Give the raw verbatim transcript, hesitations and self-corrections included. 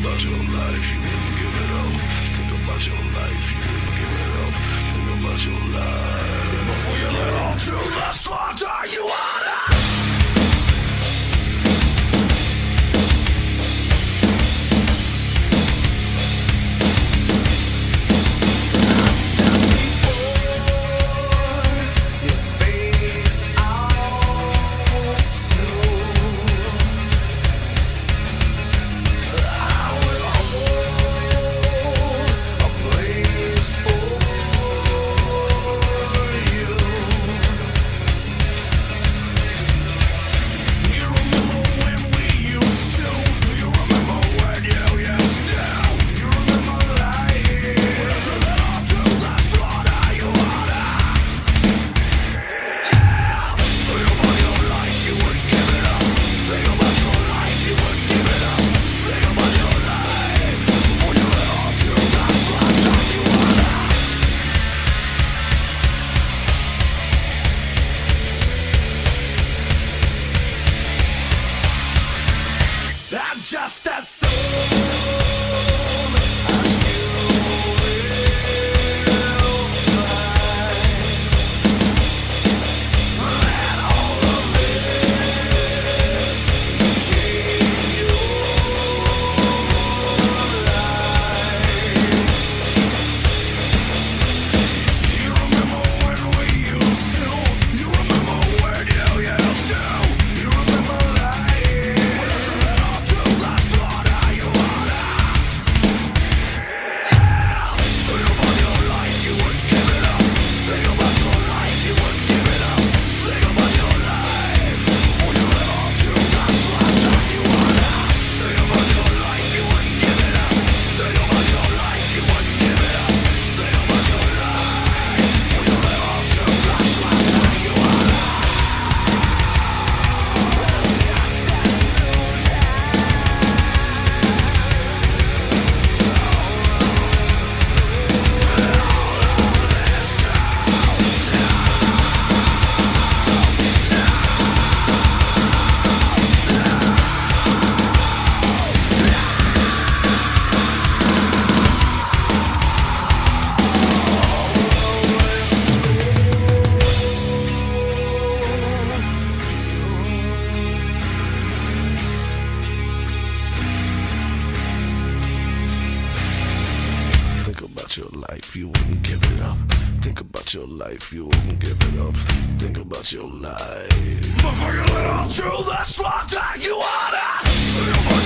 about your life, you wouldn't give it up. Think about your life, you wouldn't give it up. Think about your life. Before you let off to the slaughter, you wanna. I'm just a soul. Your life, you wouldn't give it up. Think about your life, you wouldn't give it up. Think about your life. Before you let out to the slaughter, you wanna.